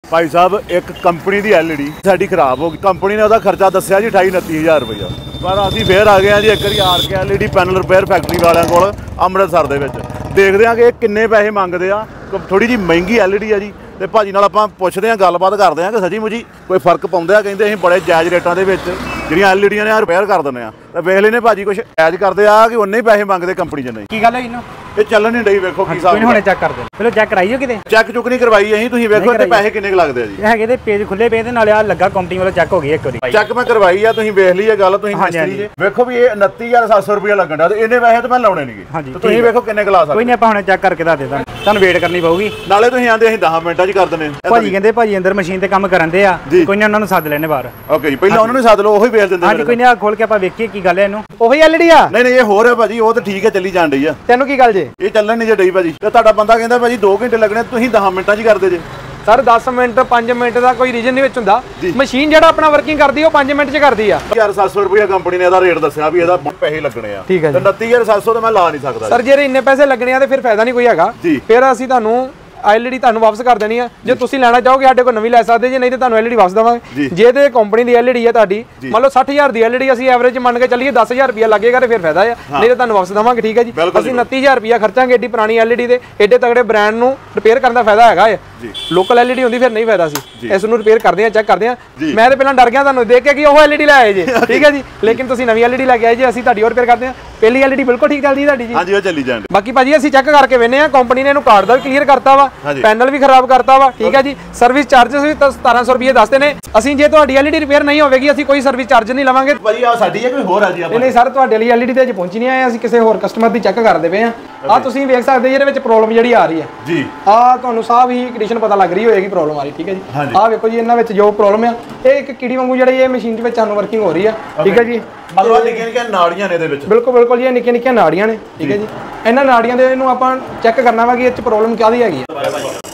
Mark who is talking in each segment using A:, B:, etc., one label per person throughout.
A: भाई साहब एक कंपनी की एलईडी साडी खराब हो गई। कंपनी ने उसका खर्चा दसिया जी 28-29 रुपया, पर असीं फिर आ गए जी एक बार R K LED panel repair factory वालों को अमृतसर दे विच देखदे हां कि किन्ने पैसे मंगदे आ। थोड़ी जी महंगी एलईडी है जी। तो भाजी नाल आपां पुछदे हां, गलबात करदे हां कि सची मुची कोई फर्क पाउंदे आ। कहिंदे असीं बड़े जायज़ रेटां दे विच ਜਿਹੜੀਆਂ ਐਲਈਡੀਆਂ ਨੇ ਰਿਪੇਅਰ ਕਰ ਦਿੰਦੇ ਆ। ਤਾਂ ਵੇਖ ਲੈਨੇ ਭਾਜੀ ਕੁਛ ਐਜ ਕਰਦੇ ਆ ਕਿ ਉਹਨੇ ਹੀ ਪੈਸੇ ਮੰਗਦੇ ਕੰਪਨੀ 'ਚ ਨਹੀਂ।
B: ਕੀ ਗੱਲ ਹੈ ਇਹਨੂੰ
A: ਇਹ ਚੱਲਣ ਨਹੀਂ ਡਈ। ਵੇਖੋ ਕੀ ਹਿਸਾਬ
B: ਹੁਣੇ ਚੈੱਕ ਕਰਦੇ ਪਹਿਲਾਂ ਚੈੱਕ ਕਰਾਈਓ ਕਿਤੇ।
A: ਚੈੱਕ ਚੁੱਕ ਨਹੀਂ ਕਰਵਾਈ ਅਸੀਂ। ਤੁਸੀਂ ਵੇਖੋ ਤੇ ਪੈਸੇ ਕਿੰਨੇ ਕੁ ਲੱਗਦੇ ਆ ਜੀ।
B: ਹੈਗੇ ਤੇ ਪੇਜ ਖੁੱਲੇ ਪਏ ਤੇ ਨਾਲੇ ਆ ਲੱਗਾ ਕੰਪਨੀ ਵੱਲੋਂ ਚੈੱਕ ਹੋ ਗਈ ਇੱਕ ਵਾਰੀ।
A: ਚੈੱਕ ਮੈਂ ਕਰਵਾਈ ਆ, ਤੁਸੀਂ ਵੇਖ ਲਈ ਇਹ ਗੱਲ। ਤੁਸੀਂ ਮਿਸਤਰੀ ਜੇ ਵੇਖੋ ਵੀ ਇਹ 29,700 ਰੁਪਇਆ ਲੱਗਣ ਦਾ ਤੇ ਇਹਨੇ ਪੈਸੇ ਤਾਂ ਮੈਂ ਲਾਉਣੇ ਨਹੀਂਗੇ। ਤੁਸੀਂ ਵੇਖੋ ਕਿੰਨੇ ਕੁ ਲਾ ਸਕਦੇ।
B: ਕੋਈ ਨਹੀਂ ਆਪਾਂ ਹੁਣੇ ਚੈੱਕ ਕਰਕੇ ਦੱਸ ਦੇ ਤੁਹਾਨੂੰ ਵੇਟ ਕਰਨੀ ਪਊਗੀ।
A: ਨਾਲੇ ਤੁਸੀਂ ਆਂਦੇ ਅਸੀਂ 10 ਮਿੰਟਾਂ 'ਚ ਕਰ ਦਿੰਦੇ।
B: ਭਾਜੀ ਕਹਿੰਦੇ ਭਾਜੀ ਅੰਦਰ ਮਸ਼ੀਨ ਤੇ ਕੰਮ ਕਰਨ ਦੇ ਆ, ਕੋਈ ਨਾ ਉਹਨਾਂ ਨੂੰ ਸੱਦ ਲੈਣੇ ਬਾਹਰ।
A: ਓਕੇ ਜੀ, ਪਹਿਲਾਂ ਉਹਨਾਂ ਨੂੰ ਸੱਦ ਲਓ, ਉਹੀ ਵੇਚ ਦਿੰਦੇ।
B: ਹਾਂਜੀ ਕੋਈ ਨਹੀਂ, ਆ ਖੋਲ ਕੇ ਆਪਾਂ ਵੇਖੀਏ ਕੀ ਗੱਲ ਹੈ ਇਹਨੂੰ। ਉਹੀ ਐਲਈਡੀ ਆ?
A: ਨਹੀਂ ਨਹੀਂ, ਇਹ ਹੋਰ ਹੈ ਭਾਜੀ। ਉਹ ਤਾਂ ਠੀਕ ਹੈ, ਚੱਲੀ ਜਾਣ ਡਈ ਆ।
B: ਤੈਨੂੰ ਕੀ ਗੱਲ ਜੇ?
A: ਇਹ ਚੱਲਣ ਨਹੀਂ ਜੇ ਡਈ ਭਾਜੀ। ਤੇ ਤੁਹਾਡਾ ਬੰਦਾ ਕਹਿੰਦਾ ਭਾਜੀ 2 ਘੰਟੇ ਲੱਗਣੇ, ਤੁਸੀਂ 10 ਮਿੰਟਾਂ 'ਚ ਹੀ ਕਰਦੇ ਜੇ।
B: ਸਰ 10 ਮਿੰਟ 5 ਮਿੰਟ ਦਾ ਕੋਈ ਰੀਜਨ ਨਹੀਂ ਵਿੱਚ ਹੁੰਦਾ। ਮਸ਼ੀਨ ਜਿਹੜਾ ਆਪਣਾ ਵਰਕਿੰਗ ਕਰਦੀ ਉਹ 5 ਮਿੰਟ 'ਚ ਕਰਦੀ ਆ।
A: 2700 ਰੁਪਇਆ ਕੰਪਨੀ ਨੇ ਇਹਦਾ ਰੇਟ ਦੱਸਿਆ ਵੀ ਇਹਦਾ ਪੈਸੇ ਲੱਗਣੇ ਆ।
B: ਠੀਕ ਹੈ
A: ਜੀ। 29,700 ਤਾਂ ਮੈਂ ਲਾ ਨਹੀਂ ਸਕਦਾ
B: ਸਰ। ਜੇ ਇੰਨੇ ਪੈਸੇ ਲੱਗਣੇ ਆ ਤੇ ਫਿਰ ਫਾਇਦਾ ਨਹੀਂ ਕੋਈ ਹੈਗਾ। ਫਿਰ ਅਸੀਂ ਤੁਹਾਨੂੰ ਐਲਈਡੀ ਤੁਹਾਨੂੰ ਵਾਪਸ ਕਰ ਦੇਣੀ ਆ। ਜੇ ਤੁਸੀਂ ਲੈਣਾ ਚਾਹੋਗੇ ਸਾਡੇ ਕੋਲ ਨਵੀਂ ਲੈ ਸਕਦੇ ਜੇ, ਨਹੀਂ ਤੇ ਤੁਹਾਨੂੰ ਐਲਈਡੀ ਵਾਪਸ ਦੇਵਾਂਗੇ। ਜੇ ਤੇ ਕੰਪਨੀ ਦੀ ਐਲਈਡੀ ਹੈ ਤੁਹਾਡੀ, ਮੰਨ ਲਓ 60,000 ਦੀ ਐਲਈਡੀ ਅਸੀਂ ਐਵਰੇਜ ਮੰਨ ਕੇ ਚੱਲੀਏ 10,000 ਰੁਪਇਆ ਲੱਗੇਗਾ ਤੇ ਫਿਰ ਫਾਇਦਾ ਆ, ਨਹੀਂ ਤੇ ਤੁਹਾਨੂੰ ਵਾਪਸ ਦੇਵਾਂਗੇ। ਠੀਕ ਹੈ ਜੀ। ਅਸੀਂ 29,000 ਰੁਪਇਆ ਖਰਚਾਂਗੇ ਏਡੀ ਪੁਰਾਣੀ ਐਲਈਡੀ ਦੇ। ਏਡੇ ਤਗੜੇ ਬ੍ਰਾਂਡ ਨੂੰ ਰਿਪੇਅਰ ਕਰਨ ਦਾ ਫਾਇਦਾ ਹੈਗਾ ਹੈ। ਲੋਕਲ ਐਲਈਡੀ ਹੁੰਦੀ ਫਿਰ ਨਹੀਂ ਫਾਇਦਾ ਸੀ। ਇਸ ਨੂੰ ਰਿਪੇਅਰ ਕਰਦੇ ਆ, ਚੈੱਕ ਕਰਦੇ ਆ। ਮੈਂ ਤੇ ਪਹਿਲਾਂ ਡਰ ਗਿਆ ਤੁਹਾਨੂੰ ਦੇਖ ਕੇ ਕਿ ਉਹ ਐਲਈਡੀ ਲੈ ਆਏ ਜੇ। ਠੀਕ ਹੈ ਜੀ। ਲੇਕਿਨ ਤੁਸੀਂ ਨਵੀਂ ਐਲਈਡੀ ਲੈ ਕੇ ਆਏ ਜੇ, ਅਸੀਂ ਤੁਹਾਡੀ ਹੋਰ ਰਿਪੇਅਰ ਕਰਦੇ ਆ। ਪਹਿਲੀ ਐਲਈਡੀ ਬਿਲਕੁਲ ਠੀਕ ਚੱਲਦੀ ਹੈ ਤੁਹਾਡੀ ਜੀ।
A: ਹਾਂਜੀ ਉਹ ਚੱਲੀ ਜਾਂਦੀ।
B: ਬਾਕੀ ਭਾਜੀ ਅਸੀਂ ਚੈੱਕ ਕਰਕੇ ਵੇਨੇ ਆ, ਕੰਪਨੀ ਨੇ ਇਹਨੂੰ ਕਾਰਡ ਦਾ ਵੀ ਕਲੀਅਰ ਕਰਤਾ ਵਾ, ਪੈਨਲ ਵੀ ਖਰਾਬ ਕਰਤਾ ਵਾ। ਠੀਕ ਹੈ ਜੀ। ਸਰਵਿਸ ਚਾਰजेस ਵੀ 1700 ਰੁਪਏ ਦੱਸਦੇ ਨੇ। ਅਸੀਂ ਜੇ ਤੁਹਾਡੀ ਐਲਈਡੀ ਰਿਪੇਅਰ ਨਹੀਂ ਹੋਵੇਗੀ ਅਸੀਂ ਕੋਈ ਸਰਵਿਸ ਚਾਰਜ ਨਹੀਂ ਲਵਾਂਗੇ।
A: ਭਾਜੀ ਆ ਸਾਡੀ ਹੈ ਕੋਈ ਹੋਰ ਆ ਜੀ?
B: ਨਹੀਂ ਸਰ, ਤੁਹਾਡੇ ਲਈ ਐਲਈਡੀ ਤੇ ਅਜੇ ਪਹੁੰਚੀ ਨਹੀਂ ਆਏ। ਅਸੀਂ ਕਿਸੇ ਹੋਰ ਕਸਟਮਰ ਦੀ ਚੈੱਕ ਕਰਦੇ ਪਏ ਆ। ਆ ਤੁਸੀਂ ਵੇਖ ਸਕਦੇ ਜੀ ਇਹਦੇ ਵਿੱਚ ਪ੍ਰੋਬਲਮ ਜਿਹੜੀ ਆ ਰਹੀ ਹੈ ਜੀ। ਆ ਤੁਹਾਨੂੰ ਸਾਫ ਹੀ ਕੰਡੀਸ਼ਨ ਪਤਾ ਲੱਗ ਰਹੀ ਹੋਏਗੀ ਪ੍ਰੋਬਲਮ ਆ ਰਹੀ। ਠੀਕ ਹੈ ਜੀ। ਆ ਵੇਖੋ ਜੀ ਇਹਨਾਂ ਵਿੱਚ ਜੋ ਪ੍ਰੋਬਲਮ ਆ, ਇਹ ਇੱਕ ਕੀੜੀ ਵਾਂਗੂ ਜਿਹੜੀ ਇਹ ਮਸ਼ੀਨ ਦੇ ਵਿੱਚ ਸਾਨੂੰ ਵਰਕਿੰਗ ਹੋ ਰਹੀ ਆ। ਠੀਕ ਹੈ ਜੀ।
A: ਮਤਲਬ ਨਿੱਕੀਆਂ ਨਿੱਕੀਆਂ ਨਾੜੀਆਂ ਨੇ ਇਹਦੇ ਵਿੱਚ। ਬਿਲਕੁਲ
B: ਬਿਲਕੁਲ ਜੀ, ਇਹ ਨਿੱਕੀਆਂ ਨਿੱਕੀਆਂ ਨਾੜੀਆਂ ਨੇ। ਠੀਕ ਹੈ ਜੀ। ਇਹਨਾਂ ਨਾੜੀਆਂ ਦੇ ਇਹਨੂੰ ਆਪਾਂ ਚੈੱਕ ਕਰਨਾ ਵਾ ਕਿ ਇਹ 'ਚ ਪ੍ਰੋਬਲਮ ਕਾਹਦੀ ਹੈਗੀ ਆ।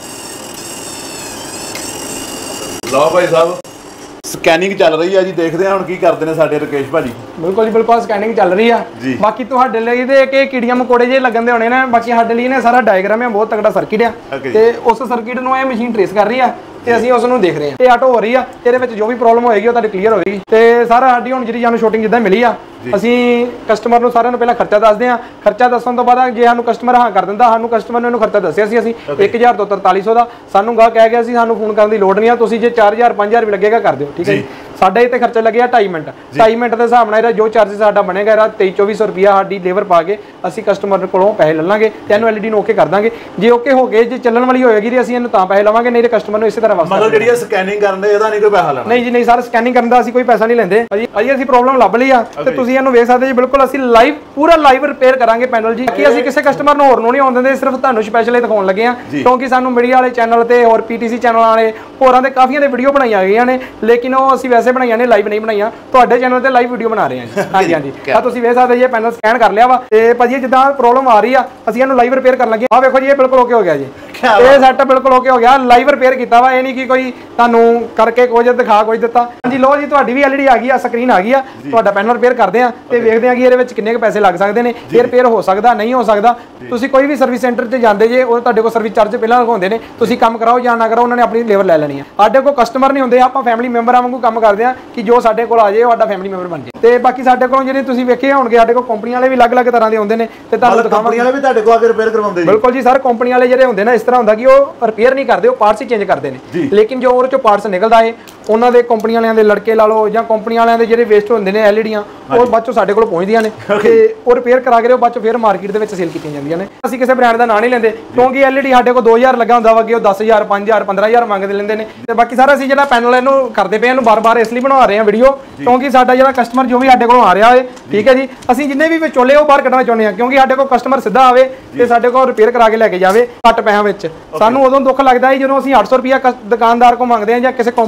A: ਲਓ ਭਾਈ ਸਾਹਿਬ, ਸਕੈਨਿੰਗ ਚੱਲ ਰਹੀ ਆ ਜੀ। ਦੇਖਦੇ ਹਾਂ ਹੁਣ ਕੀ ਕਰਦੇ ਨੇ ਸਾਡੇ ਰਕੇਸ਼ ਭਾਜੀ।
B: ਬਿਲਕੁਲ ਜੀ, ਬਿਲਕੁਲ ਸਕੈਨਿੰਗ ਚੱਲ ਰਹੀ ਆ। ਬਾਕੀ ਤੁਹਾਡੇ ਲਈ ਤੇ ਕਿ ਕੀੜੀਆਂ ਮਕੋੜੇ ਜੇ ਲੱਗਣ ਦੇ ਹੋਣੇ ਨੇ। ਬਾਕੀ ਸਾਡੇ ਲਈ ਨੇ ਸਾਰਾ ਡਾਇਗਰਾਮ ਹੈ, ਬਹੁਤ ਤਕੜਾ ਸਰਕਿਟ ਆ ਤੇ ਉਸ ਸਰਕਿਟ ਨੂੰ ਇਹ ਮਸ਼ੀਨ ਟ੍ਰੇਸ ਕਰ ਰਹੀ ਆ ਤੇ ਅਸੀਂ ਉਸ ਨੂੰ ਦੇਖ ਰਹੇ ਹਾਂ। ਇਹ ਆਟੋ ਹੋ ਰਹੀ ਆ, ਇਹਦੇ ਵਿੱਚ ਜੋ ਵੀ ਪ੍ਰੋਬਲਮ ਹੋਏਗੀ ਉਹ ਤੁਹਾਡੀ ਕਲੀਅਰ ਹੋਵੇਗੀ। ਤੇ ਸਾਰਾ ਸਾਡੀ ਹੁਣ ਜਿਹੜੀ ਸਾਨੂੰ ਸ਼ੂਟਿੰਗ ਜਿੱਦਾਂ ਮਿਲੀ ਆ, ਅਸੀਂ ਕਸਟਮਰ ਨੂੰ ਸਾਰਿਆਂ ਨੂੰ ਪਹਿਲਾਂ ਖਰਚਾ ਦੱਸਦੇ ਆ। ਖਰਚਾ ਦੱਸਣ ਤੋਂ ਬਾਅਦ ਜੇ ਸਾਨੂੰ ਕਸਟਮਰ ਹਾਂ ਕਰ ਦਿੰਦਾ, ਸਾਨੂੰ ਕਸਟਮਰ ਨੇ ਇਹਨੂੰ ਖਰਚਾ ਦੱਸਿਆ ਸੀ ਅਸੀਂ 1000 ਤੋਂ 4300 ਦਾ। ਸਾਨੂੰ ਗਾਹ ਕਹਿ ਗਿਆ ਸੀ ਸਾਨੂੰ ਫੋਨ ਕਰਨ ਦੀ ਲੋੜ ਨਹੀਂ ਆ, ਤੁਸੀਂ ਜੇ 4000 5000 ਵੀ ਲੱਗੇਗਾ ਕਰ ਦਿਓ। ਠੀਕ ਹੈ ਜੀ। ਸਾਡਾ ਇੱਥੇ ਖਰਚਾ ਲੱਗਿਆ 2.5 ਮਿੰਟ। 2.5 ਮਿੰਟ ਦੇ ਹਿਸਾਬ ਨਾਲ ਇਹਦਾ ਜੋ ਚਾਰजेस ਸਾਡਾ ਬਣੇਗਾ ਇਹਦਾ 2300-2400 ਰੁਪਇਆ ਸਾਡੀ ਲੇਬਰ ਪਾ ਕੇ ਅਸੀਂ ਕਸਟਮਰ ਕੋਲੋਂ ਪੈਸੇ ਲੈ ਲਾਂਗੇ ਤੇ ਇਹਨੂੰ ਐਲਈਡੀ ਨੂੰ ਓਕੇ ਕਰ ਦਾਂਗੇ। ਜੇ ਓਕੇ ਹੋ ਗਏ, ਜੇ ਚੱਲਣ ਵਾਲੀ ਹੋਏਗੀ ਤੇ ਅਸੀਂ ਇਹਨੂੰ ਤਾਂ ਪੈਸੇ ਲਵਾਂਗੇ, ਨਹੀਂ ਤੇ ਕਸਟਮਰ ਨੂੰ ਇਸੇ ਤਰ੍ਹਾਂ ਵਾਪਸ।
A: ਮਤਲਬ ਜਿਹੜੀ ਸਕੈਨਿੰਗ ਕਰਨ ਦੇ ਇਹਦਾ ਨਹੀਂ ਕੋਈ ਪੈਸਾ ਲੈਣਾ? ਨਹੀਂ
B: ਜੀ ਨਹੀਂ ਸਰ, ਸਕੈਨਿੰਗ ਕਰਨ ਦਾ ਅਸੀਂ ਕੋਈ ਪੈਸਾ ਨਹੀਂ ਲੈਂਦੇ। ਅਜੀ ਅਸੀਂ ਪ੍ਰੋਬਲਮ ਲੱਭ ਲਈ ਆ ਤੇ ਤੁਸੀਂ ਇਹਨੂੰ ਵੇਖ ਸਕਦੇ ਜੀ। ਬਿਲਕੁਲ ਅਸੀਂ ਲਾਈਵ ਪੂਰਾ ਲਾਈਵ ਰਿਪੇਅਰ ਕਰਾਂਗੇ ਪੈਨਲ ਜੀ। ਕਿ ਅਸੀਂ ਕਿਸੇ ਕਸਟਮਰ ਨੂੰ ਹੋਰ ਨੂੰ ਨਹੀਂ ਆਉਣ ਦਿੰਦੇ, ਸਿਰਫ ਤੁਹਾਨੂੰ ਸਪੈਸ਼ਲੀ ਦਿਖਾਉਣ ਲੱਗੇ ਆ। ਕਿਉਂਕਿ ਸਾਨੂੰ ਮੀਡੀਆ ਵਾਲੇ ਚੈਨਲ ਤੇ ਹੋਰ ਪੀਟੀਸੀ ਚੈਨਲ ਵਾਲੇ ਹੋਰਾਂ ਦੇ ਕਾਫੀਆਂ ਦੇ ਵੀਡੀਓ ਬਣਾਈਆਂ ਗਈਆਂ ਨੇ, ਲੇਕਿਨ ਉਹ ਅਸੀਂ ਵੈਸੇ ਬਣਾਈਆਂ ਨੇ, ਲਾਈਵ ਨਹੀਂ ਬਣਾਈਆਂ। ਤੁਹਾਡੇ ਚੈਨਲ ਤੇ ਲਾਈਵ ਵੀਡੀਓ ਬਣਾ ਰਹੇ ਹਾਂ। ਹਾਂਜੀ ਹਾਂਜੀ। ਆ ਤੁਸੀਂ ਵੇਖ ਸਕਦੇ ਜੀ, ਇਹ ਪੈਨਲ ਸਕੈਨ ਕਰ ਲਿਆ ਵਾ ਤੇ ਭਾਜੀ ਜਿੱਦਾਂ ਪ੍ਰੋਬਲਮ ਆ ਰਹੀ ਆ ਅਸੀਂ ਇਹਨੂੰ ਲਾਈਵ ਰਿਪੇਅਰ ਕਰਨ ਲੱਗੇ। ਆ ਵੇਖੋ ਜੀ, ਇਹ ਬਿਲਕੁਲ ਓਕੇ ਹੋ ਗਿਆ ਜੀ। ਇਹ ਸੈਟ ਬਿਲਕੁਲ ਓਕੇ ਹੋ ਗਿਆ, ਲਾਈਵ ਰਿਪੇਅਰ ਕੀਤਾ ਵਾ। ਇਹ ਨਹੀਂ ਕਿ ਕੋਈ ਤੁਹਾਨੂੰ ਕਰਕੇ ਕੁਝ ਦਿਖਾ ਕੁਝ ਦਿੱਤਾ। ਹਾਂਜੀ ਲੋ ਜੀ, ਤੁਹਾਡੀ ਵੀ ਐਲਈਡੀ ਆ ਗਈ ਆ, ਸਕਰੀਨ ਆ ਗਈ ਆ। ਤੁਹਾਡਾ ਪੈਨਲ ਰਿਪੇਅਰ ਕਰਦੇ ਆ ਤੇ ਵੇਖਦੇ ਆ ਕਿ ਇਹਦੇ ਵਿੱਚ ਕਿੰਨੇ ਕੁ ਪੈਸੇ ਲੱਗ ਸਕਦੇ ਨੇ। ਇਹ ਰਿਪੇਅਰ ਹੋ ਸਕਦਾ ਨਹੀਂ ਹੋ ਸਕਦਾ। ਤੁਸੀਂ ਕੋਈ ਵੀ ਸਰਵਿਸ ਸੈਂਟਰ 'ਚ ਜਾਂਦੇ ਜੇ, ਉਹ ਤੁਹਾਡੇ ਕੋਲ ਸਰਵਿਸ ਚਾਰਜ ਪਹਿਲਾਂ ਲਗਾਉਂਦੇ ਨੇ। ਤੁਸੀਂ ਕੰਮ ਕਰਾਓ ਜਾਂ ਨਾ ਕਰਾਓ, ਉਹਨਾਂ ਨੇ ਆਪਣੀ ਲੇਬਰ ਲੈ ਲੈਣੀ ਆ। ਸਾਡੇ ਕੋਲ ਕਸਟਮਰ ਨਹੀਂ ਹੁੰਦੇ, ਆਪਾਂ ਫੈਮਿਲੀ ਮੈਂਬਰਾਂ ਵਾਂਗੂ ਕੰਮ ਕਰਦੇ ਆ ਕਿ ਜੋ ਸਾਡੇ ਕੋਲ ਆ ਜਾਏ ਉਹ ਸਾਡਾ ਫੈਮਿਲੀ ਮੈਂਬਰ ਬਣ ਜਾਏ। ਤੇ ਬਾਕੀ ਸਾਡੇ ਕੋਲ ਜਿਹੜੇ ਤੁਸੀਂ ਵੇਖੇ ਹੋਣਗੇ, ਸਾਡੇ ਕੋਲ ਕੰਪਨੀ ਵਾਲੇ ਵੀ ਅਲੱਗ-ਅਲੱਗ ਤਰ੍ਹਾਂ ਦੇ ਹੁੰਦੇ ਨੇ ਤੇ ਤੁਹਾਨੂੰ ਦਿਖਾਵਾਂਗੇ। ਕੰਪਨੀ ਵਾਲੇ ਵੀ ਤੁਹਾਡੇ ਕੋਲ ਆ ਕੇ ਰਿਪੇਅਰ ਕਰਵਾਉਂਦੇ ਜੀ? ਬਿਲਕੁਲ ਜੀ ਸਰ, ਕੰਪਨੀ ਵਾਲੇ ਜਿਹੜੇ ਹੁੰਦੇ ਨੇ ਇਸ ਤਰ੍ਹਾਂ ਹੁੰਦਾ ਕਿ ਉਹ ਰਿਪੇਅਰ ਨਹੀਂ ਕਰਦੇ, ਉਹ ਪਾਰਟਸ ਹੀ ਚੇਂਜ ਕਰਦੇ ਨੇ। ਲੇਕਿਨ ਜੋ ਉਹਦੇ ਚੋਂ ਪਾਰਟਸ ਨਿਕਲਦਾ ਹੈ, ਉਹਨਾਂ ਦੇ ਕੰਪਨੀ ਵਾਲਿਆਂ ਦੇ ਲੜਕੇ ਲਾ ਲਓ ਜਾਂ ਕੰਪਨੀ ਵਾਲਿਆਂ ਦੇ ਜਿਹੜੇ ਵੇਸਟ ਹੁੰਦੇ ਨੇ ਐਲਈਡੀਆਂ, ਉਹ ਬਾਅਦ ਚੋਂ ਸਾਡੇ ਕੋਲ ਪਹੁੰਚਦੀਆਂ ਨੇ ਤੇ ਉਹ ਰਿਪੇਅਰ ਕਰਾ ਕੇ ਉਹ ਬਾਅਦ ਚੋਂ ਫਿਰ ਮਾਰਕੀਟ ਦੇ ਵਿੱਚ ਸੇਲ ਕੀਤੀਆਂ ਜਾਂਦੀਆਂ ਨੇ। ਅਸੀਂ ਕਿਸੇ ਬ੍ਰਾਂਡ ਦਾ ਨਾਂ ਨਹੀਂ ਲੈਂਦੇ ਕਿਉਂਕਿ ਐਲਈਡੀ ਸਾਡੇ ਕੋਲ 2000 ਲੱਗਾ ਹੁੰਦਾ ਵਾ ਕਿ ਉਹ 10000 5000 15000 ਮੰਗਦੇ ਲੈਂਦੇ ਨੇ। ਤੇ ਬਾਕੀ ਸਾਰਾ ਅਸੀਂ ਜਿਹੜਾ ਪੈਨਲ ਇਹਨੂੰ ਕਰਦੇ ਪਏ, ਇਹਨੂੰ ਬਾਰ-ਬਾਰ ਇਸ ਲਈ ਬਣਾ ਰਹੇ ਹਾਂ ਵੀਡੀਓ ਕਿਉਂਕਿ ਸਾਡਾ ਜਿਹੜਾ ਕਸਟਮਰ ਜੋ ਵੀ ਸਾਡੇ ਕੋਲੋਂ ਆ ਰਿਹਾ ਹੋਏ, ਠੀਕ ਹੈ ਜੀ, ਅਸੀਂ ਜਿੰਨੇ ਵੀ ਵਿਚੋਲੇ ਉਹ ਬਾਹਰ ਕੱਢਣਾ ਚਾਹੁੰਦੇ ਹਾਂ ਕਿਉਂਕਿ ਸਾਡੇ ਕੋਲ ਕਸਟਮਰ ਸਿੱਧਾ ਆਵੇ ਤੇ ਸਾਡੇ ਕੋਲ ਰਿਪੇਅਰ ਕਰਾ ਕੇ ਲੈ ਕੇ ਜਾਵੇ ਘੱਟ ਪੈਸਿਆਂ ਵਿੱਚ। ਸਾਨੂੰ ਉਦੋਂ ਦੁੱਖ ਲੱਗਦਾ ਹੈ ਜਦੋਂ ਅਸੀਂ 800 ਰੁਪਇਆ ਦੁਕਾਨਦਾਰ ਕੋਲ ਮੰਗਦੇ ਹਾਂ ਜਾਂ ਕਿਸੇ ਕੰਪਨੀ ਵਾਲੇ ਕੋਲ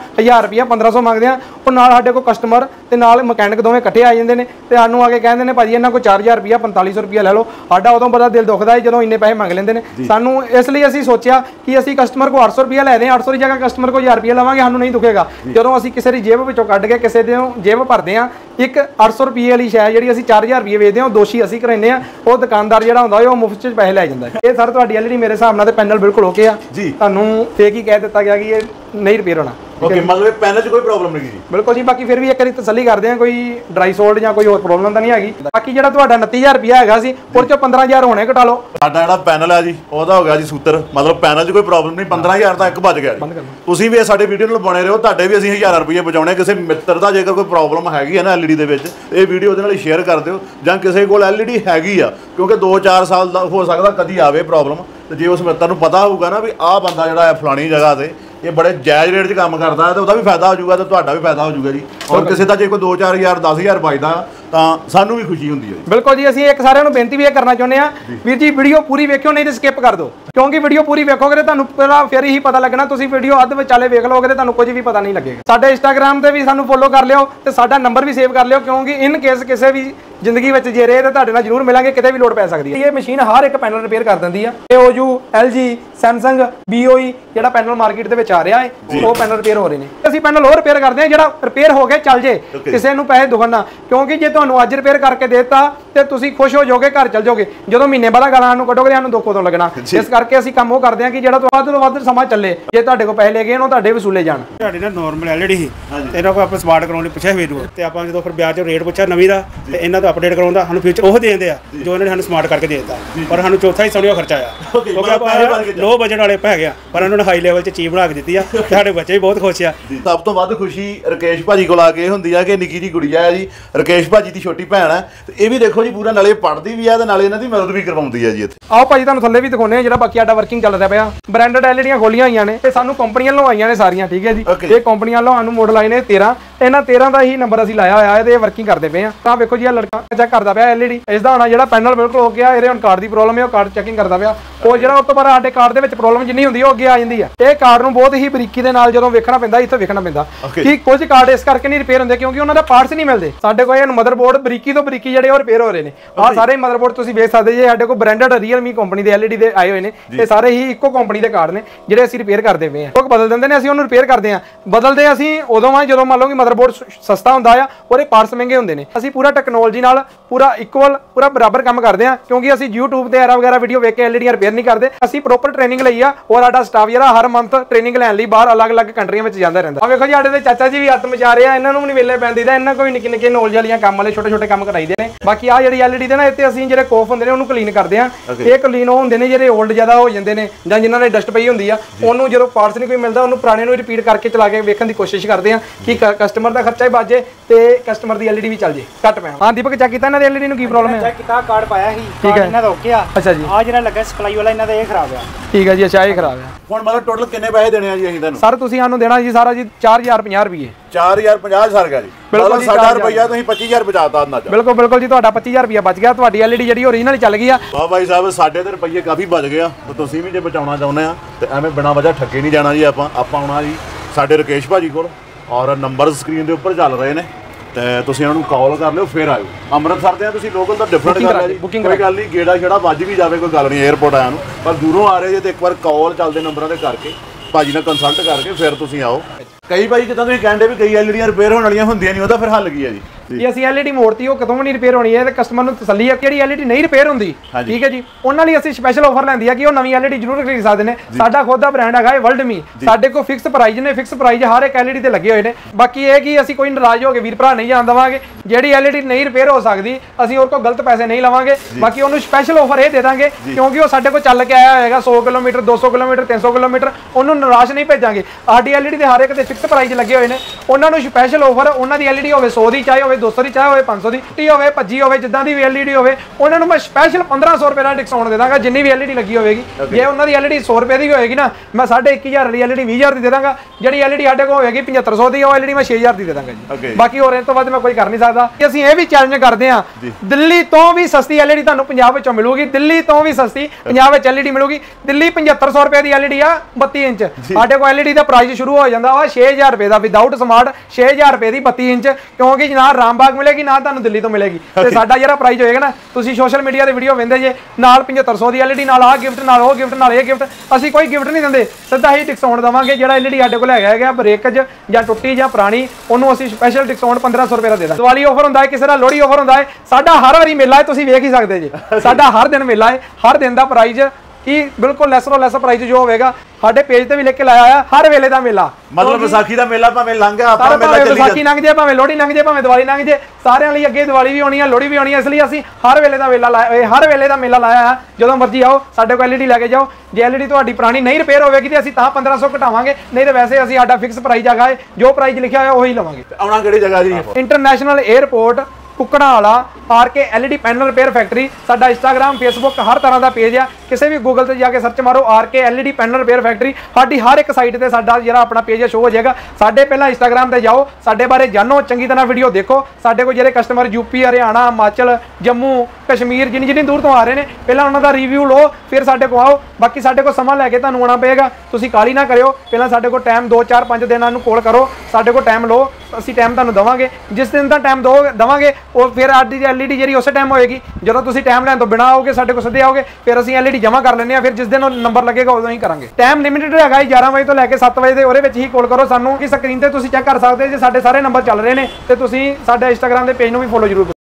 B: 1000 ਰੁਪਿਆ 1500 ਮੰਗਦੇ ਆ, ਉਹ ਨਾਲ ਸਾਡੇ ਕੋਲ ਕਸਟਮਰ ਤੇ ਨਾਲ ਮਕੈਨਿਕ ਦੋਵੇਂ ਇਕੱਠੇ ਆ ਜਾਂਦੇ ਨੇ ਤੇ ਸਾਨੂੰ ਆ ਕੇ ਕਹਿੰਦੇ ਨੇ ਭਾਜੀ ਇਹਨਾਂ ਕੋਲ 4000 ਰੁਪਿਆ 4500 ਰੁਪਿਆ ਲੈ ਲਓ। ਸਾਡਾ ਉਦੋਂ ਬੜਾ ਦਿਲ ਦੁਖਦਾ ਹੈ ਜਦੋਂ ਇੰਨੇ ਪੈਸੇ ਮੰਗ ਲੈਂਦੇ ਨੇ ਸਾਨੂੰ। ਇਸ ਲਈ ਅਸੀਂ ਸੋਚਿਆ ਕਿ ਅਸੀਂ ਕਸਟਮਰ ਕੋ 800 ਰੁਪਿਆ ਲੈ ਦੇ, 800 ਦੀ ਜਗ੍ਹਾ ਕਸਟਮਰ ਕੋ 1000 ਰੁਪਿਆ ਲਵਾਂਗੇ, ਸਾਨੂੰ ਨਹੀਂ ਦੁਖੇਗਾ। ਜਦੋਂ ਅਸੀਂ ਕਿਸੇ ਦੀ ਜੇਬ ਵਿੱਚੋਂ ਕੱਢ ਕੇ ਕਿਸੇ ਦੇ ਜੇਬ ਭਰਦੇ ਆ, ਇੱਕ 800 ਰੁਪਏ ਵਾਲੀ ਸ਼ੈ ਜਿਹੜੀ ਅਸੀਂ 4000 ਰੁਪਏ ਵੇਚਦੇ ਆ, ਉਹ ਦੋਸ਼ੀ ਅਸੀਂ ਕਰਾਉਂਦੇ ਆ, ਉਹ ਦੁਕਾਨਦਾਰ ਜਿਹੜਾ ਹੁੰਦਾ ਉਹ ਮੁਫਤ 'ਚ ਪੈਸੇ ਲੈ ਜਾਂਦਾ ਹੈ। ਇਹ ਸਰ ਤੁਹਾਡੀ ਐਲਈਡੀ ਮੇਰੇ ਹਿਸਾਬ ਨਾਲ ਤੇ ਪੈਨਲ ਬਿਲਕੁਲ ਓਕੇ ਆ ਜੀ, ਤੁਹਾਨੂੰ ਫੇਕ ਹੀ ਕਹਿ ਦਿੱਤਾ ਗਿਆ ਕਿ ਇਹ ਨਹੀਂ ਰਿਪੇਅਰ ਹੋਣਾ।
A: ਓਕੇ, ਮਤਲਬ ਇਹ ਪੈਨਲ 'ਚ ਕੋਈ ਪ੍ਰੋਬਲਮ ਨਹੀਂ ਜੀ? ਬਿਲਕੁਲ
B: ਜੀ। ਬਾਕੀ ਫਿਰ ਵੀ ਇੱਕ ਵਾਰੀ ਤਸੱਲੀ ਕਰਦੇ ਆ, ਕੋਈ ਡਰਾਈ ਸੋਲਡ ਜਾਂ ਕੋਈ ਹੋਰ ਪ੍ਰੋਬਲਮ ਤਾਂ ਨਹੀਂ ਹੈਗੀ। ਬਾਕੀ ਜਿਹੜਾ ਤੁਹਾਡਾ 29000 ਰੁਪਇਆ ਹੈਗਾ ਸੀ, ਉਹ 'ਚੋਂ 15000 ਹੋਣੇ ਘਟਾ ਲਓ।
A: ਸਾਡਾ ਜਿਹੜਾ ਪੈਨਲ ਹੈ ਜੀ ਉਹਦਾ ਹੋ ਗਿਆ ਜੀ ਸੂਤਰ, ਮਤਲਬ ਪੈਨਲ 'ਚ ਕੋਈ ਪ੍ਰੋਬਲਮ ਨਹੀਂ, 15000 ਤਾਂ ਇੱਕ ਬਚ ਗਿਆ ਜੀ। ਤੁਸੀਂ ਵੀ ਸਾਡੇ ਵੀਡੀਓ ਨਾਲ ਬਣੇ ਰਹੋ, ਤੁਹਾਡੇ ਵੀ ਅਸੀਂ 1000 ਰੁਪਏ ਬਚਾਉਣੇ। ਕਿਸੇ ਮਿੱਤਰ ਦਾ ਜੇਕਰ ਕੋਈ ਪ੍ਰੋਬਲਮ ਹੈਗੀ ਹੈ ਨਾ ਐਲਈਡੀ ਦੇ ਵਿੱਚ, ਇਹ ਵੀਡੀਓ ਉਹਦੇ ਨਾਲ ਸ਼ੇਅਰ ਕਰ ਦਿਓ, ਜਾਂ ਕਿਸੇ ਕੋਲ ਐਲਈਡੀ ਹੈਗੀ ਆ, ਕਿਉਂਕਿ 2-4 ਸਾਲ ਦਾ ਹੋ ਸਕਦਾ ਕਦੀ ਆਵੇ ਪ੍ਰੋਬਲਮ, ਤੇ ਜੇ ਉਸ ਮਿੱਤਰ ਨੂੰ ਪਤਾ ਹੋਊਗਾ ਨਾ ਵੀ ਆਹ ਬੰਦਾ ਜਿਹੜਾ ਹੈ ਫਲਾਣੀ ਜਗ੍ਹਾ ਤੇ ਇਹ ਬੜੇ ਜਾਇਜ਼ ਰੇਟ 'ਚ ਕੰਮ ਕਰਦਾ ਹੈ, ਤੇ ਉਹਦਾ ਵੀ ਫਾਇਦਾ ਹੋ ਜਾਊਗਾ ਤੇ ਤੁਹਾਡਾ ਵੀ ਫਾਇਦਾ ਹੋ ਜਾਊਗਾ ਜੀ। ਔਰ ਕਿਸੇ ਦਾ ਜੇ ਕੋਈ 2-4000 10000 ਬਚਦਾ ਤਾਂ ਸਾਨੂੰ ਵੀ ਖੁਸ਼ੀ ਹੁੰਦੀ ਹੈ।
B: ਬਿਲਕੁਲ ਜੀ। ਅਸੀਂ ਇੱਕ ਸਾਰਿਆਂ ਨੂੰ ਬੇਨਤੀ ਵੀ ਇਹ ਕਰਨਾ ਚਾਹੁੰਦੇ ਆ, ਵੀਰ ਜੀ ਵੀਡੀਓ ਪੂਰੀ ਵੇਖਿਓ, ਨਹੀਂ ਤੇ ਸਕਿਪ ਕਰ ਦਿਓ, ਕਿਉਂਕਿ ਵੀਡੀਓ ਪੂਰੀ ਵੇਖੋਗੇ ਤੇ ਤੁਹਾਨੂੰ ਪਹਿਲਾਂ ਫਿਰ ਹੀ ਪਤਾ ਲੱਗਣਾ। ਤੁਸੀਂ ਵੀਡੀਓ ਅੱਧ ਵਿਚਾਲੇ ਵੇਖ ਲਓਗੇ ਤੇ ਤੁਹਾਨੂੰ ਕੁਝ ਵੀ ਪਤਾ ਨਹੀਂ ਲੱਗੇਗਾ। ਸਾਡੇ ਇੰਸਟਾਗ੍ਰਾਮ ਤੇ ਵੀ ਸਾਨੂੰ ਫੋਲੋ ਕਰ ਲਿਓ ਤੇ ਸਾਡਾ ਨੰਬਰ ਵੀ ਸੇਵ ਕਰ ਲਿਓ, ਕਿਉਂਕਿ ਇਨ ਕੇਸ ਕਿਸੇ ਵੀ ਜ਼ਿੰਦਗੀ ਵਿੱਚ ਜੇ ਰਹੇ ਤੇ ਤੁਹਾਡੇ ਨਾਲ ਜ਼ਰੂਰ ਮਿਲਾਂਗੇ, ਕਿਤੇ ਵੀ ਲੋੜ ਪੈ ਸਕਦੀ ਹੈ। ਇਹ ਮਸ਼ੀਨ ਹਰ ਇੱਕ ਪੈਨਲ ਰਿਪੇਅਰ ਕਰ ਦਿੰਦੀ ਆ। AOU, LG, Samsung, BOE ਜਿਹੜਾ ਪੈਨਲ ਮਾਰਕੀਟ ਦੇ ਵਿੱਚ ਆ ਰਿਹਾ ਹੈ, ਉਹ ਪੈਨਲ ਰਿਪੇਅਰ ਹੋ ਰਹੇ ਨੇ। ਅਸੀਂ ਪੈਨਲ ਹੋਰ ਰਿਪੇਅਰ ਕਰਦੇ ਹਾਂ ਜਿਹੜਾ ਰਿਪੇਅਰ ਹੋ ਕੇ ਚੱਲ ਜੇ, ਕਿਸੇ ਨੂੰ ਪੈਸੇ ਦੁਗਣਾ, ਕਿਉਂਕਿ ਜੇ ਤੁਹਾਨੂੰ ਅੱਜ ਰਿਪੇਅਰ ਕਰਕੇ ਦੇਤਾ ਤੇ ਤੁਸੀਂ ਖੁਸ਼ ਹੋ ਜਾਓਗੇ, ਘਰ ਚੱਲ ਜਾਓਗੇ। ਜਦੋਂ ਮਹੀਨੇ ਬਾਅਦ ਗਾਲਾਂ ਨੂੰ ਕੱਢੋਗੇ ਸਾਨੂੰ ਦੁੱਖ ਉਦੋਂ ਲੱਗਣਾ। ਇਸ ਕਰਕੇ ਅਸੀਂ ਕੰਮ ਉਹ ਕਰਦੇ ਹਾਂ ਕਿ ਜਿਹੜਾ ਵੱਧ ਤੋਂ ਵੱਧ ਸਮਾਂ ਚੱਲੇ। ਜੇ ਤੁਹਾਡੇ ਕੋਲ ਪੈਸੇ ਲੈ ਗਏ ਉਹ ਤੁਹਾਡੇ ਵਸੂਲੇ ਜਾਣ।
C: ਤੁਹਾਡੀ ਨਾ ਨਾਰਮਲ ਐਲਈਡੀ ਸੀ ਤੇ ਇਹਨਾਂ ਕੋਲ ਆਪਾਂ ਸਮਾਰਟ ਕਰਾਉਣ ਲਈ ਪੁੱਛਿਆ ਵੀਰ ਨੂੰ, ਤੇ ਆਪਾਂ ਜਦੋਂ ਫਿਰ ਵਿਆਜ ਚੋਂ ਰੇਟ ਪੁੱਛਿਆ ਨਵੀਂ ਦਾ, ਤੇ ਇਹਨਾਂ ਤੋਂ ਅਪਡੇਟ ਕਰਾਉਣ ਦਾ ਸਾਨੂੰ ਫਿਊਚਰ ਉਹ ਦੇ ਦਿੰਦੇ ਆ ਜੋ ਇਹਨਾਂ ਨੇ ਸਾਨੂੰ ਸਮਾਰਟ ਕਰਕੇ ਦੇ ਦਿੱਤਾ, ਪਰ ਸਾਨੂੰ ਚੌਥਾ ਹਿੱਸਾ ਨਹੀਂ ਖਰਚਾ ਆਇਆ, ਕਿਉਂਕਿ ਆਪਾਂ ਲੋ ਬਜਟ ਵਾਲੇ ਪੈ ਗਿਆ, ਪਰ ਉਹਨਾਂ ਨੇ ਹਾਈ ਲੈਵਲ 'ਚ ਚੀਜ਼ ਬਣਾ ਕੇ ਦਿੱਤੀ ਆ। ਸਾਡੇ ਬੱਚੇ ਵੀ ਬਹੁਤ ਖੁਸ਼ ਆ।
A: ਸਭ ਤੋਂ ਵੱਧ ਖੁਸ਼ੀ ਰਕੇਸ਼ ਭਾਜੀ ਕੋਲ ਆ ਕੇ ਹੁੰਦੀ ਆ ਕਿ ਨਿੱਕੀ ਜੀ ਗੁੜੀਆ ਹੈ ਜੀ, ਰਕੇਸ਼ ਭਾਜੀ ਦੀ ਛੋਟੀ ਭੈਣ ਹੈ, ਤੇ ਇਹ ਵੀ ਦੇਖੋ ਜੀ ਪੂਰਾ ਨਾਲੇ ਪੜ੍ਹਦੀ ਵੀ ਆ ਤੇ ਨਾਲੇ ਇਹਨਾਂ ਦੀ ਮਦਦ ਵੀ ਕਰਵਾਉਂਦੀ ਆ ਜੀ ਇੱਥੇ।
B: ਆਓ ਭਾਜੀ ਤੁਹਾਨੂੰ ਥੱਲੇ ਵੀ ਦਿਖਾਉਂਦੇ ਆ ਜਿਹੜਾ ਬਾਕੀ ਸਾਡਾ ਵਰਕਿੰਗ ਚੱਲ ਰਿਹਾ ਪਿਆ। ਬ੍ਰਾਂਡਡ ਐਲਈਡੀਆਂ ਖੋਲੀਆਂ ਹੋਈਆਂ ਨੇ ਤੇ ਸਾਨੂੰ ਕੰਪਨੀਆਂ ਵੱਲੋਂ ਆਈਆਂ ਨੇ ਸਾਰੀਆਂ, ਠੀਕ ਹੈ ਜੀ। ਇਹ ਕੰਪਨੀਆਂ ਵੱਲੋਂ ਸਾਨੂੰ ਮਾਡਲ ਆਏ ਨੇ 13, ਇਹਨਾਂ 13 ਦਾ ਹੀ ਨੰਬਰ ਅਸੀਂ ਲਾਇਆ ਹੋਇਆ ਹੈ ਤੇ ਵਰਕਿੰਗ ਕਰਦੇ ਪਏ ਆ। ਤਾਂ ਵੇਖੋ ਜੀ ਇਹ ਲੜਕਾ ਚੈੱਕ ਕਰਦਾ ਪਿਆ ਐਲਈਡੀ, ਇਸ ਦਾ ਹੋਣਾ ਜਿਹੜਾ ਪੈਨਲ ਬਿਲਕੁਲ ਹੋ ਗਿਆ। ਇਹਦੇ ਹੁਣ ਕਾਰਡ ਦੀ ਪ੍ਰੋਬਲਮ ਹੈ, ਉਹ ਕਾਰਡ ਚੈਕਿੰਗ ਕਰਦਾ ਪਿਆ। ਉਹ ਜਿਹੜਾ ਉਸ ਤੋਂ ਬਾਅਦ ਸਾਡੇ ਕਾਰਡ ਦੇ ਵਿੱਚ ਪ੍ਰੋਬਲਮ ਜਿੰਨੀ ਹੁੰਦੀ ਹੈ ਉਹ ਅੱਗੇ ਆ ਜਾਂਦੀ ਹੈ। ਇਹ ਕਾਰਡ ਨੂੰ ਬਹੁਤ ਹੀ ਬਰੀਕੀ ਦੇ ਨਾਲ ਜਦੋਂ ਵੇਖਣਾ ਪੈਂਦਾ, ਇੱਥੇ ਵੇਖਣਾ ਪੈਂਦਾ ਕਿ ਕੁਝ ਕਾਰਡ ਇਸ ਕਰਕੇ ਨਹੀਂ ਰਿਪੇਅਰ ਹੁੰਦੇ ਕਿਉਂਕਿ ਉਹਨਾਂ ਦੇ ਪਾਰਟਸ ਨਹੀਂ ਮਿਲਦੇ। ਸਾਡੇ ਕੋਲ ਇਹ ਮਦਰਬੋਰਡ ਬਰੀਕੀ ਤੋਂ ਬਰੀਕੀ ਜਿਹੜੇ ਉਹ ਰਿਪੇਅਰ ਹੋ ਰਹੇ ਨੇ। ਆਹ ਸਾਰੇ ਮਦਰਬੋਰਡ ਤੁਸੀਂ ਵੇਖ ਸਕਦੇ ਜੇ ਸਾਡੇ ਕੋਲ ਬ੍ਰਾਂਡਡ ਰੀਅਲਮੀ ਕੰਪਨੀ ਦੇ ਐਲਈਡੀ ਦੇ ਆਏ ਹੋਏ ਨੇ। ਇਹ ਸਾਰੇ ਹੀ ਇੱਕੋ ਕੰਪਨੀ ਦੇ ਕਾਰਡ ਨੇ ਜਿਹੜੇ ਅਸੀਂ ਰਿਪੇਅਰ ਕਰਦੇ ਪਏ ਆ। ਉਹ ਬਦਲ ਦਿੰਦੇ ਨੇ, ਅਸੀਂ ਉਹਨੂੰ ਰਿਪੇਅਰ ਕਰਦੇ ਆ। ਬਦਲਦੇ ਅਸੀਂ ਉਦੋਂ ਆ ਜਦੋਂ ਮੰਨ ਲਓ ਕਿ ਮਦਰਬੋਰਡ ਸਸਤਾ ਹੁੰਦਾ ਆ, ਉਹਦੇ ਪਾਰਟਸ ਮਹਿੰਗੇ ਹੁੰਦੇ ਨੇ। ਅਸੀਂ ਪੂਰਾ ਟੈਕਨੋਲੋਜੀ ਨਾਲ ਪੂਰਾ ਇਕੁਅਲ ਪੂਰਾ ਬਰਾਬਰ ਕੰਮ ਕਰਦੇ ਆ, ਕਿਉਂਕਿ ਅਸੀਂ YouTube ਤੇ ਐਰਾ ਵਗੈਰਾ ਵੀਡੀਓ ਵੇਖ ਕੇ ਐਲਈਡੀਆਂ ਰਿਪੇਅਰ ਨਹੀਂ ਕਰਦੇ। ਅਸੀਂ ਪ੍ਰੋਪਰ ਟ੍ਰੇਨਿੰਗ ਲਈ ਆ, ਔਰ ਸਾਡਾ ਸਟਾਫ ਜਿਹੜਾ ਹਰ ਮੰਥ ਟ੍ਰੇਨਿੰਗ ਲੈਣ ਲਈ ਬਾਹਰ ਅਲੱਗ-ਅਲੱਗ ਕੰਟਰੀਆਂ ਵਿੱਚ ਜਾਂਦਾ ਰਹਿੰਦਾ। ਆ ਵੇਖੋ ਜੀ ਸਾਡੇ ਦੇ ਚਾਚਾ ਜੀ ਵੀ ਹੱਥ ਮਚਾ ਰਹੇ ਆ, ਇਹਨਾਂ ਨੂੰ ਵੀ ਨਹੀਂ ਵੇਲੇ ਪੈਂਦੀ ਤਾਂ ਇਹਨਾਂ ਕੋਈ ਨਿੱਕੇ ਨੌਲੇਜ ਵਾਲੀਆਂ ਕੰਮ ਵਾਲੇ ਛੋਟੇ-ਛੋਟੇ ਕੰਮ ਕਰਾਈਦੇ ਨੇ। ਬਾਕੀ ਆ ਜਿਹੜੀ ਐਲਈਡੀ ਦੇ ਨਾ ਇੱਥੇ ਅਸੀਂ ਜਿਹੜੇ ਕੋਫ ਹੁੰਦੇ ਨੇ ਉਹਨੂੰ ਕਲੀਨ ਕਰਦੇ ਆ। ਇਹ ਕਲੀਨ ਉਹ ਹੁੰਦੇ ਨੇ ਜਿਹੜੇ ਓਲਡ ਜ਼ਿਆਦਾ ਹੋ ਜਾਂਦੇ ਨੇ ਜਾਂ ਜਿਨ੍ਹਾਂ ਨੇ ਡਸਟ ਪਈ ਹੁੰਦੀ ਆ, ਉਹਨੂੰ ਜਦੋਂ ਪਾਰਟਸ ਨਹੀਂ ਕੋਈ ਮਿਲਦਾ ਉਹਨੂੰ ਪੁਰਾਣੇ ਨੂੰ ਰਿਪੀਟ ਕਰਕੇ ਚਲਾ ਕੇ ਵੇਖਣ ਦੀ ਕੋਸ਼ਿਸ਼ ਕਰਦੇ ਆ ਕਿ ਕਸਟਮਰ ਦਾ ਖਰਚਾ ਹੀ ਬਚ ਜੇ ਤੇ ਕਸਟਮਰ ਦੀ ਐਲਈਡੀ ਵੀ ਚੱਲ ਜੇ ਘੱਟ ਪੈਣ। ਹਾਂ ਦੀਪਕ ਚੈੱਕ ਕੀਤਾ ਇਹਨਾਂ ਦੀ ਐਲਈਡੀ ਨੂੰ ਕੀ ਪ੍ਰੋਬਲਮ ਹੈ?
C: ਚੈੱਕ ਕੀਤਾ, ਕਾਰਡ ਪਾਇਆ ਸੀ,
B: ਠੀਕ ਹੈ,
C: ਇਹਨਾਂ ਦਾ ਓਕੇ ਆ।
B: ਅੱਛਾ ਜੀ।
C: ਆ ਜਿਹੜਾ ਲੱਗਾ ਸਪਲਾਈ ਵਾਲਾ ਇਹਨਾਂ ਦਾ ਇਹ ਖਰਾਬ ਆ।
B: ਠੀਕ ਹੈ ਜੀ, ਅੱਛਾ ਇਹ ਖਰਾਬ ਹੈ।
A: ਹੁਣ ਮਤਲਬ ਟੋਟਲ ਕਿੰਨੇ ਪੈਸੇ ਦੇਣੇ ਆ ਜੀ ਅਸੀਂ ਤੁਹਾਨੂੰ?
B: ਸਰ ਤੁਸੀਂ ਸਾਨੂੰ ਦੇਣਾ ਜੀ ਸਾਰਾ ਜੀ 4050 ਰੁਪਏ।
A: 4050 ਸਰ ਗਿਆ ਜੀ।
B: ਬਿਲਕੁਲ ਜੀ,
A: ਸਾਡਾ ਰੁਪਈਆ ਤੁਸੀਂ 25000 ਬਚਾਤਾ ਅੰਦਾਜ਼ਾ।
B: ਬਿਲਕੁਲ ਜੀ, ਤੁਹਾਡਾ 25000 ਰੁਪਏ ਬਚ ਗਿਆ। ਤੁਹਾਡੀ ਐਲਈਡੀ ਜਿਹੜੀ ਓਰੀਜਨਲ ਚੱਲ ਗਈ ਆ।
A: ਵਾਹ ਭਾਈ ਸਾਹਿਬ, ਸਾਡੇ ਤੇ ਰੁਪਈਏ ਕਾਫੀ ਬਚ ਗਏ ਆ, ਤੇ ਤੁਸੀਂ ਵੀ ਜੇ ਬਚਾਉਣਾ ਚਾਹੁੰਦੇ ਆ ਤੇ ਐਵੇਂ ਬਿਨਾਂ ਵਜ੍ਹਾ ਠੱਗੇ ਨਹੀਂ ਜਾਣਾ ਜੀ। ਆਪਾਂ ਆਉਣਾ ਜੀ ਸਾਡੇ ਰਕੇਸ਼ ਭਾਜੀ ਕੋਲ, ਔਰ ਨੰਬਰ ਸਕਰੀਨ ਦੇ ਉੱਪਰ ਚੱਲ ਰਹੇ ਨੇ, ਤੇ ਤੁਸੀਂ ਇਹਨਾਂ ਨੂੰ ਕਾਲ ਕਰ ਲਿਓ, ਫਿਰ ਆਇਓ। ਅੰਮ੍ਰਿਤਸਰ ਦੇ ਆ ਤੁਸੀਂ, ਲੋਕਲ ਤਾਂ ਡਿਫਰੈਂਟ ਗੱਲ ਹੈ ਜੀ, ਕੋਈ ਗੱਲ ਨਹੀਂ, ਗੇੜਾ ਛੜਾ ਵੱਜ ਵੀ ਜਾਵੇ ਕੋਈ ਗੱਲ ਨਹੀਂ 에ਅਰਪੋਰਟ ਆਇਆ ਨੂੰ, ਪਰ ਦੂਰੋਂ ਆ ਰਹੇ ਜੇ ਤੇ ਇੱਕ ਵਾਰ ਕਾਲ ਚੱਲਦੇ ਨੰਬਰਾਂ ਤੇ ਕਰਕੇ ਭਾਜੀ ਨਾਲ ਕੰਸਲਟ ਕਰਕੇ ਫਿਰ ਤੁਸੀਂ ਆਓ। ਕਈ ਭਾਈ ਜਿੱਦਾਂ ਤੁਸੀਂ ਕਹਿੰਦੇ ਵੀ ਕਈ ਐਲਈਡੀਆਂ ਰਿਪੇਅਰ ਹੋਣ ਵਾਲੀਆਂ ਹੁੰਦੀਆਂ ਨਹੀਂ, ਉਹਦਾ ਫਿਰ ਹੱਲ ਕੀ ਹੈ ਜੀ?
B: ਜੇ ਅਸੀਂ ਐਲਈਡੀ ਮੋੜਤੀ ਉਹ ਕਦੋਂ ਵੀ ਨਹੀਂ ਰਿਪੇਅਰ ਹੋਣੀ ਹੈ ਤੇ ਕਸਟਮਰ ਨੂੰ ਤਸੱਲੀ ਹੈ ਕਿ ਜਿਹੜੀ ਐਲਈਡੀ ਨਹੀਂ ਰਿਪੇਅਰ ਹੁੰਦੀ, ਠੀਕ ਹੈ ਜੀ, ਉਹਨਾਂ ਲਈ ਅਸੀਂ ਸਪੈਸ਼ਲ ਆਫਰ ਲੈਂਦੀ ਆ ਕਿ ਉਹ ਨਵੀਂ ਐਲਈਡੀ ਜ਼ਰੂਰ ਖਰੀਦ ਸਕਦੇ ਨੇ। ਸਾਡਾ ਖੁਦ ਦਾ ਬ੍ਰਾਂਡ ਹੈਗਾ ਵਰਲਡਮੀ, ਸਾਡੇ ਕੋਲ ਫਿਕਸ ਪ੍ਰਾਈਸ ਨੇ, ਫਿਕਸ ਪ੍ਰਾਈਸ ਹਰ ਇੱਕ ਐਲਈਡੀ ਤੇ ਲੱਗੇ ਹੋਏ ਨੇ। ਬਾਕੀ ਇਹ ਕਿ ਅਸੀਂ ਕੋਈ ਨਾਰਾਜ਼ ਹੋ ਕੇ ਵੀਰ ਭਰਾ ਨਹੀਂ ਜਾਣ ਦੇਵਾਂਗੇ। ਜਿਹੜੀ ਐਲਈਡੀ ਨਹੀਂ ਰਿਪੇਅਰ ਹੋ ਸਕਦੀ ਅਸੀਂ ਉਹ ਕੋਲ ਗਲਤ ਪੈਸੇ ਨਹੀਂ ਲਵਾਂਗੇ। ਬਾਕੀ ਉਹਨੂੰ ਸਪੈਸ਼ਲ ਆਫਰ ਇਹ ਦੇ ਦਾਂਗੇ ਕਿਉਂਕਿ ਉਹ ਸਾਡੇ ਕੋਲ ਚੱਲ ਕੇ ਆਇਆ ਹੋਏਗਾ 100 ਕਿਲੋਮੀਟਰ 200 ਕਿਲੋਮੀਟਰ 300 ਕਿਲੋਮੀਟਰ, ਉਹਨੂੰ ਨਿਰਾਸ਼ ਨਹੀਂ ਭੇਜਾਂਗੇ। ਸਾਡੀ ਐਲਈਡੀ ਦੇ ਹਰ ਇੱਕ ਤੇ ਫਿਕਸ ਪ੍ਰਾਈਸ ਲੱਗੇ ਹੋਏ ਨੇ। ਉਹਨਾਂ ਨੂੰ ਸਪੈਸ਼ਲ ਆਫਰ, ਉਹਨਾਂ ਦੀ ਐਲਈਡੀ ਹੋਵੇ 100 ਦੀ ਚਾਹੇ ਹੋਵੇ ਹੋਵੇ 200 ਦੀ ਚਾਹ ਹੋਵੇ 500 ਦੀ ਟੀ ਹੋਵੇ ਭੱਜੀ ਹੋਵੇ ਜਿੱਦਾਂ ਦੀ ਵੀ LED ਹੋਵੇ ਉਹਨਾਂ ਨੂੰ ਮੈਂ ਸਪੈਸ਼ਲ 1500 ਰੁਪਏ ਦਾ ਡਿਸਕਾਊਂਟ ਦੇ ਦਾਂਗਾ ਜਿੰਨੀ ਵੀ LED ਲੱਗੀ ਹੋਵੇਗੀ ਜੇ ਉਹਨਾਂ ਦੀ LED 100 ਰੁਪਏ ਦੀ ਹੋਏਗੀ ਨਾ ਮੈਂ 2,500 ਵਾਲੀ LED 20000 ਦੀ ਦੇ ਦਾਂਗਾ ਜਿਹੜੀ LED ਸਾਡੇ ਕੋਲ ਹੋਏਗੀ 7500 ਦੀ ਉਹ LED ਮੈਂ 6000 ਦੀ ਦੇ ਦਾਂਗਾ ਜੀ ਬਾਕੀ ਹੋਰ ਇਸ ਤੋਂ ਵੱਧ ਮੈਂ ਕੋਈ ਕਰ ਨਹੀਂ ਸਕਦਾ ਅਸੀਂ ਇਹ ਵੀ ਚੈਲੰਜ ਕਰਦੇ ਹਾਂ ਦਿੱਲੀ ਤੋਂ ਵੀ ਸਸਤੀ LED ਤੁਹਾਨੂੰ ਪੰਜਾਬ ਵਿੱਚੋਂ ਮਿਲੂਗੀ ਦਿੱਲੀ ਤੋਂ ਵੀ ਸਸਤੀ ਪੰਜਾਬ ਵਿੱਚ LED ਮਿਲੂਗੀ ਦਿੱਲੀ 7500 ਰੁਪਏ ਦੀ LED ਆ 32 ਇੰਚ ਸਾਡੇ ਕੋਲ LED ਦਾ ਪ੍ਰਾਈਸ ਸ਼ੁਰੂ ਹੋ ਜਾਂਦਾ ਵਾ 6000 ਰੁਪਏ ਦਾ ਵਿਦਆਊਟ ਸਮਾਰਟ 6000 ਰੁਪਏ ਦੀ 32 ਇੰਚ ਕਿਉਂਕਿ ਨਾ ਰਾਮਬਾਗ ਮਿਲੇਗੀ ਨਾ ਤੁਹਾਨੂੰ ਦਿੱਲੀ ਤੋਂ ਮਿਲੇਗੀ ਤੇ ਸਾਡਾ ਜਿਹੜਾ ਪ੍ਰਾਈਸ ਹੋਏਗਾ ਨਾ ਤੁਸੀਂ ਸੋਸ਼ਲ ਮੀਡੀਆ ਤੇ ਵੀਡੀਓ ਵੇਖਦੇ ਜੇ ਨਾਲ 7500 ਦੀ LED ਨਾਲ ਆਹ ਗਿਫਟ ਨਾਲ ਉਹ ਗਿਫਟ ਨਾਲ ਇਹ ਗਿਫਟ ਅਸੀਂ ਕੋਈ ਗਿਫਟ ਨਹੀਂ ਦਿੰਦੇ ਸਿੱਧਾ ਹੀ ਡਿਸਕਾਊਂਟ ਦਵਾਂਗੇ ਜਿਹੜਾ LED ਸਾਡੇ ਕੋਲ ਹੈਗਾ ਬ੍ਰੇਕਜ ਜਾਂ ਟੁੱਟੀ ਜਾਂ ਪੁਰਾਣੀ ਉਹਨੂੰ ਅਸੀਂ ਸਪੈਸ਼ਲ ਡਿਸਕਾਊਂਟ 1500 ਰੁਪਏ ਦਾ ਦੇ ਦਾਂਗੇ ਦੀਵਾਲੀ ਆਫਰ ਹੁੰਦਾ ਹੈ ਕਿਸੇ ਦਾ ਲੋਹੜੀ ਆਫਰ ਹੁੰਦਾ ਹੈ ਸਾਡਾ ਹਰ ਵਾਰੀ ਮੇਲਾ ਹੈ ਤੁਸੀਂ ਵੇਖ ਹੀ ਸਕਦੇ ਜੀ ਸਾਡਾ ਹਰ ਦਿਨ ਮੇਲਾ ਹੈ ਹਰ ਦਿਨ ਦਾ ਪ੍ਰਾਈਸ ਕੀ ਬਿਲਕੁਲ ਲੈਸਰੋਂ ਲੈਸ ਪ੍ਰਾਈਸ ਜੋ ਹੋਵੇਗਾ ਸਾਡੇ ਪੇਜ ਤੇ ਵੀ ਲਿਖ ਕੇ ਲਾਇਆ ਆ ਹਰ ਵੇਲੇ ਦਾ ਮੇਲਾ
A: ਮਤਲਬ ਵਿਸਾਖੀ ਦਾ ਮੇਲਾ ਭਾਵੇਂ ਲੰਘ ਗਿਆ ਆਪਾਂ ਮੇਲਾ ਚੱਲੀ
B: ਵਿਸਾਖੀ ਲੰਘ ਜੇ ਭਾਵੇਂ ਲੋਹੜੀ ਲੰਘ ਜੇ ਭਾਵੇਂ ਦੀਵਾਲੀ ਲੰਘ ਜੇ ਸਾਰਿਆਂ ਲਈ ਅੱਗੇ ਦੀਵਾਲੀ ਵੀ ਆਉਣੀ ਆ ਲੋਹੜੀ ਵੀ ਆਉਣੀ ਆ ਇਸ ਲਈ ਅਸੀਂ ਹਰ ਵੇਲੇ ਦਾ ਮੇਲਾ ਲਾਇਆ ਆ ਜਦੋਂ ਮਰਜ਼ੀ ਆਓ ਸਾਡੇ ਕੋਲ LED ਲੈ ਕੇ ਜਾਓ ਜੇ LED ਤੁਹਾਡੀ ਪੁਰਾਣੀ ਨਹੀਂ ਰਿਪੇਅਰ ਹੋਵੇਗੀ ਤੇ ਅਸੀਂ ਤਾਂ 1500 ਘਟਾਵਾਂਗੇ ਨਹੀਂ ਤੇ ਵੈਸੇ ਅਸੀਂ ਸਾਡਾ ਫਿਕਸ ਪ੍ਰਾਈਸ ਹੈਗਾ ਹੈ ਜੋ ਪ੍ਰਾਈਸ ਲਿਖਿਆ ਹੋਇਆ ਉਹੀ ਲਵਾਂਗੇ
A: ਆਉਣਾ ਕਿਹੜੀ ਜਗ੍ਹਾ ਜੀ
B: ਇੰਟਰਨੈਸ਼ਨਲ 에ਅਰਪੋਰਟ ਕੁੱਕੜਾਂ ਵਾਲਾ RK LED panel repair factory ਸਾਡਾ ਇੰਸਟਾਗ੍ਰਾਮ ਫੇਸਬੁੱਕ ਹਰ ਤਰ੍ਹਾਂ ਦਾ ਪੇਜ ਆ ਕਿਸੇ ਵੀ ਗੂਗਲ ਤੇ ਜਾ ਕੇ ਸਰਚ ਮਾਰੋ RK LED panel repair factory ਸਾਡੀ ਹਰ ਇੱਕ ਸਾਈਟ ਤੇ ਸਾਡਾ ਜਿਹੜਾ ਆਪਣਾ ਪੇਜ ਸ਼ੋ ਹੋ ਜਾਏਗਾ ਸਾਡੇ ਪਹਿਲਾਂ ਇੰਸਟਾਗ੍ਰਾਮ ਤੇ ਜਾਓ ਸਾਡੇ ਬਾਰੇ ਜਾਣੋ ਚੰਗੀ ਤਰ੍ਹਾਂ ਵੀਡੀਓ ਦੇਖੋ ਸਾਡੇ ਕੋਲ ਜਿਹੜੇ ਕਸਟਮਰ ਯੂਪੀ ਹਰਿਆਣਾ ਹਿਮਾਚਲ ਜੰਮੂ ਕਸ਼ਮੀਰ ਜਿੰਨੀ ਦੂਰ ਤੋਂ ਆ ਰਹੇ ਨੇ ਪਹਿਲਾਂ ਉਹਨਾਂ ਦਾ ਰਿਵਿਊ ਲਓ ਫਿਰ ਸਾਡੇ ਕੋਲ ਆਓ ਬਾਕੀ ਸਾਡੇ ਕੋਲ ਸਮਾਂ ਲੈ ਕੇ ਤੁਹਾਨੂੰ ਆਉਣਾ ਪਏਗਾ ਤੁਸੀਂ ਕਾਲੀ ਨਾ ਕਰਿਓ ਪਹਿਲਾਂ ਸਾਡੇ ਕੋਲ ਟਾਈਮ 2 4 5 ਦਿਨਾਂ ਨੂੰ ਕਾਲ ਕਰੋ ਸਾਡੇ ਕੋਲ ਟਾਈਮ ਲਓ ਅਸੀਂ ਟਾਈਮ ਤੁਹਾਨੂੰ ਦਵਾਂਗੇ ਜਿਸ ਦਿਨ ਦਾ ਟਾਈਮ ਦਵਾਂਗੇ ਉਹ ਫਿਰ ਸਾਡੀ LED ਜਿਹੜੀ ਉਸੇ ਟਾਈਮ ਹੋਏਗੀ ਜਦੋਂ ਤੁਸੀਂ ਟਾਈਮ ਲੈਣ ਤੋਂ ਬਿਨਾਂ ਆਓਗੇ ਸਾਡੇ ਕੋਲ ਸਿੱਧੇ ਆਓਗੇ ਫਿਰ ਅਸੀਂ LED ਜਮ੍ਹਾਂ ਕਰ ਲੈਂਦੇ ਆ ਫਿਰ ਜਿਸ ਦਿਨ ਉਹ ਨੰਬਰ ਲੱਗੇਗਾ ਉਦੋਂ ਹੀ ਕਰਾਂਗੇ ਟਾਈਮ ਲਿਮਿਟਡ ਹੈਗਾ 11 ਵਜੇ ਤੋਂ ਲੈ ਕੇ 7 ਵਜੇ ਦੇ ਉਹਦੇ ਵਿੱਚ ਹੀ ਕਾਲ ਕਰੋ ਸਾਨੂੰ ਕਿ ਸਕਰੀਨ ਤੇ ਤੁਸੀਂ ਚੈੱਕ ਕਰ ਸਕਦੇ ਜੇ ਸਾਡੇ ਸਾਰੇ ਨੰਬਰ ਚੱਲ ਰਹੇ ਨੇ ਤੇ ਤੁਸੀਂ ਸਾਡੇ ਇੰਸਟਾਗ੍ਰਾਮ ਦੇ ਪੇਜ ਨੂੰ ਵੀ ਫੋਲੋ ਜ਼ਰੂਰ